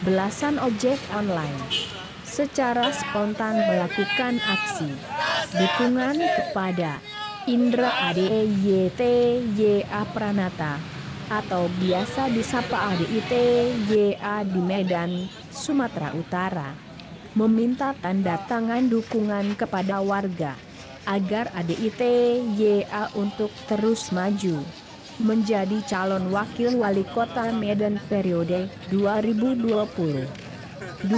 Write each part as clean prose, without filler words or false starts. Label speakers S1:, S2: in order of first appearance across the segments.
S1: belasan ojek online secara spontan melakukan aksi dukungan kepada Indra ADITYA Pranata atau biasa disapa ADITYA di Medan, Sumatera Utara, meminta tanda tangan dukungan kepada warga agar ADITYA untuk terus maju menjadi calon wakil wali kota Medan periode 2020-2025.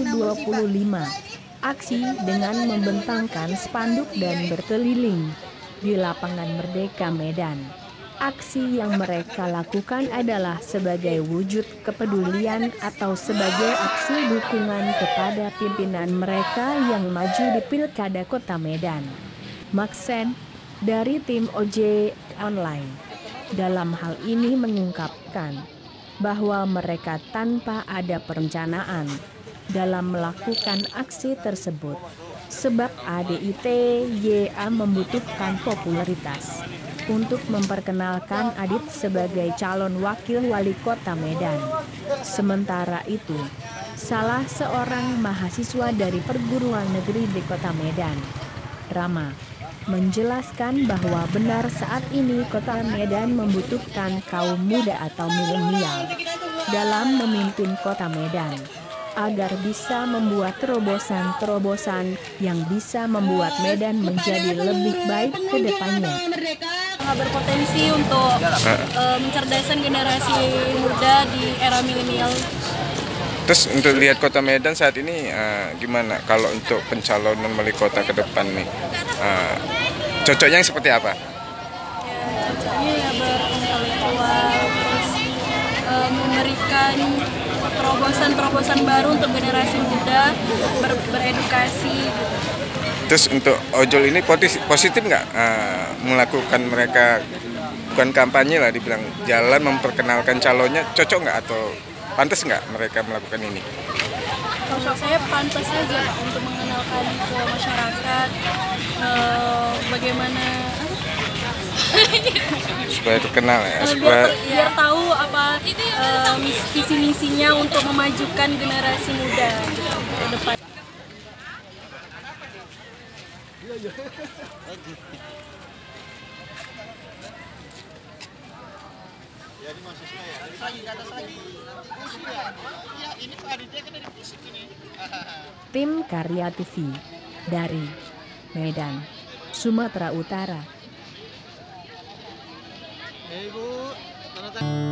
S1: Aksi dengan membentangkan spanduk dan berkeliling di lapangan Merdeka Medan. Aksi yang mereka lakukan adalah sebagai wujud kepedulian atau sebagai aksi dukungan kepada pimpinan mereka yang maju di Pilkada Kota Medan. Maksen dari tim ojek online dalam hal ini mengungkapkan bahwa mereka tanpa ada perencanaan dalam melakukan aksi tersebut, sebab ADITYA membutuhkan popularitas untuk memperkenalkan Adit sebagai calon wakil wali kota Medan. Sementara itu, salah seorang mahasiswa dari perguruan negeri di kota Medan, Rama, menjelaskan bahwa benar saat ini kota Medan membutuhkan kaum muda atau milenial dalam memimpin kota Medan, agar bisa membuat terobosan-terobosan yang bisa membuat Medan menjadi lebih baik ke depannya.
S2: Berpotensi untuk mencerdaskan generasi muda di era milenial.
S3: Terus untuk lihat kota Medan saat ini gimana kalau untuk pencalonan wali kota ke depan nih? Cocoknya yang seperti apa?
S2: Ya, cocoknya ya berintelektual, terus memberikan terobosan-terobosan baru untuk generasi muda, beredukasi gitu.
S3: Terus untuk ojol ini positif nggak melakukan mereka, bukan kampanye lah dibilang, jalan memperkenalkan calonnya, cocok nggak atau pantas nggak mereka melakukan ini?
S2: Kalau saya pantas saja untuk mengenalkan ke masyarakat bagaimana
S3: supaya terkenal ya,
S2: biar tahu apa visi misinya untuk memajukan generasi muda gitu, ke depan.
S1: Tim Karya TV dari Medan, Sumatera Utara.
S4: Ibu,